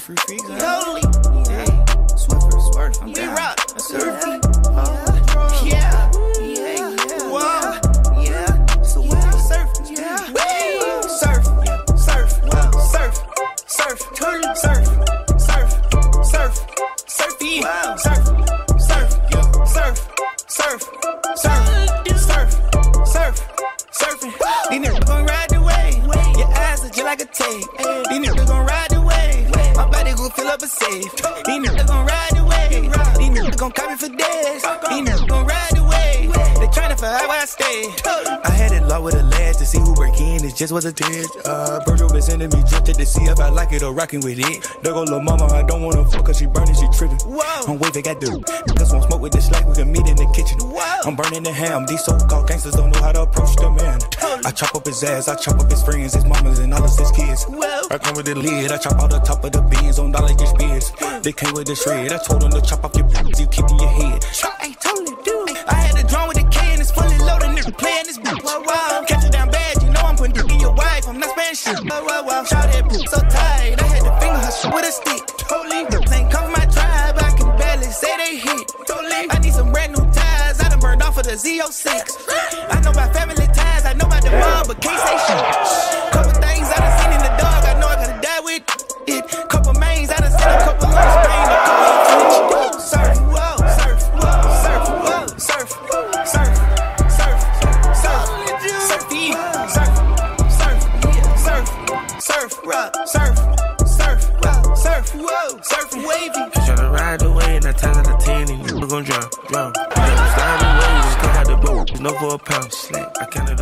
free freaks. Totally. Hey, swerve. I'm We down. rock. Surfy. Yeah. Wow. Yeah. So wow. Surf. Yeah. Surf. Surfy. Wow. Surf. Surfing. These niggas gon' ride the wave. Your eyes are just like a tape. These niggas gon' ride the wave. My body gon' fill up a safe. These niggas gon' ride the wave. These niggas gon' call me for days. These niggas gon' ride the wave. They tryna find out where I stay. I had it low with a lad to see who break in. It just was a test. Virgil been sending me drifted to see if I like it or rocking with it. There go lil' mama, I don't wanna fuck cause she burning, she tripping. Whoa. I'm waving, got dude. Niggas won't smoke with this slack, we can meet in the kitchen. Whoa. I'm burning the ham. These so-called gangsters don't know how to approach the man. I chop up his ass, I chop up his friends, his mamas, and all of his kids. Whoa. I come with the lid, I chop out the top of the beans on dollar get spears. They came with the shred, I told them to chop off your boobs, you keep in your head. I totally do. I had a drum with a K and it's fully loaded, nigga playing this bitch. Wow. Catch it down bad, you know I'm putting dick in your wife, I'm not Spanish shit. Wow. Shout that bitch so tight, I had to finger her shit with a stick. Totally. This ain't come from my tribe, I can barely say they hit. Totally. I need some brand new ties, I done burned off of the Z06. I know about family ties, I know about the mob, but can't say shit. Couple things I done seen in the dog, I know I gotta die with it. Couple mains, I done seen a couple on Spain, a couple on French. Surf, whoa, surf, surf, whoa, surf, surf, surf, surf, surfy, surf, rock, surf, whoa, surf, wavy. I tryna ride the wave, 9 times out of 10, and you gon' drown. Slide the wave, just come out the boat, no for a pound. I kinda